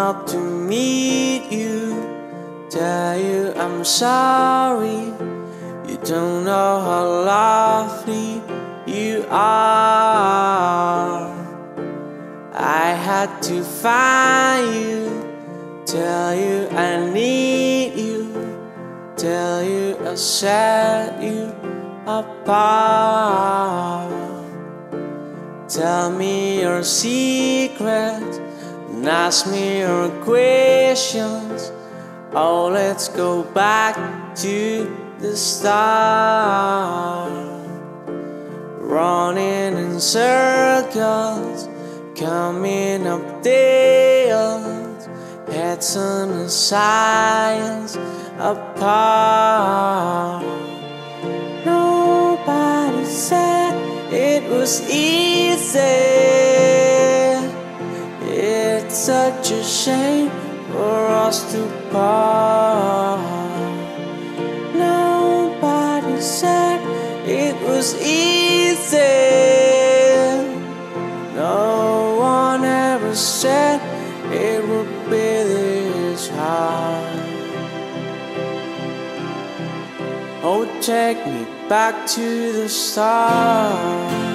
out to meet you, tell you I'm sorry. You don't know how lovely you are. I had to find you, tell you I need you, tell you I set you apart. Tell me your secrets and ask me your questions. Oh, let's go back to the start. Running in circles, coming up dales, heads on the sides apart. Nobody said it was easy. It's such a shame for us to part. Nobody said it was easy. No one ever said it would be this hard. Oh, take me back to the start.